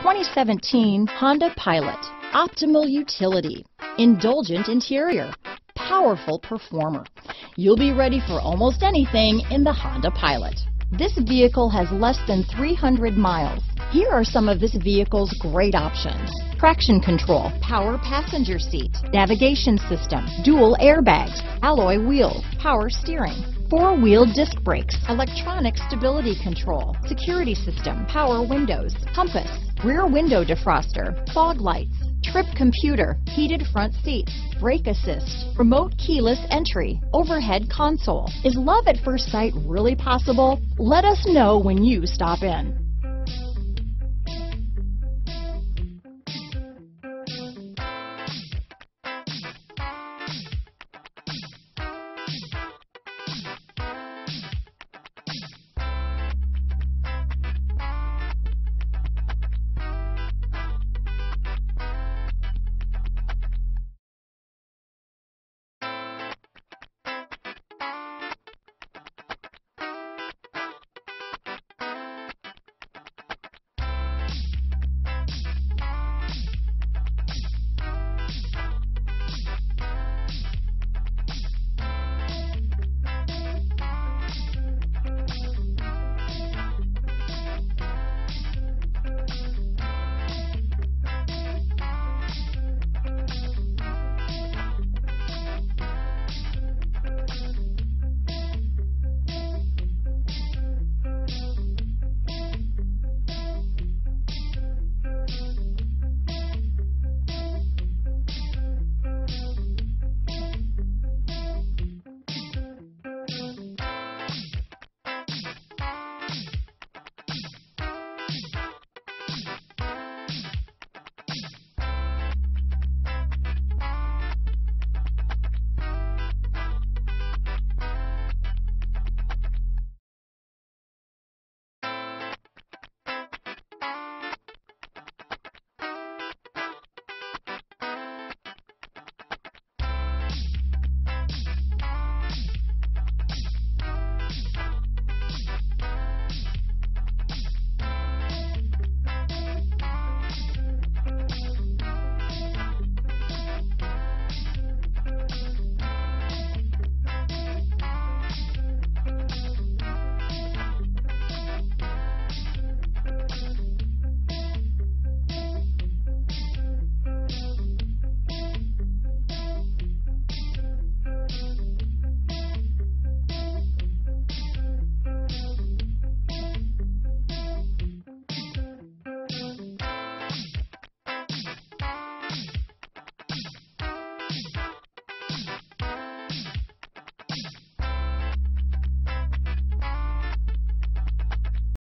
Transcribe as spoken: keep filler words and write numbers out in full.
twenty seventeen Honda Pilot. Optimal utility, indulgent interior, powerful performer. You'll be ready for almost anything in the Honda Pilot. This vehicle has less than three hundred miles. Here are some of this vehicle's great options: traction control, power passenger seat, navigation system, dual airbags, alloy wheels, power steering, four-wheel disc brakes, electronic stability control, security system, power windows, compass, rear window defroster, fog lights, trip computer, heated front seats, brake assist, remote keyless entry, overhead console. Is love at first sight really possible? Let us know when you stop in.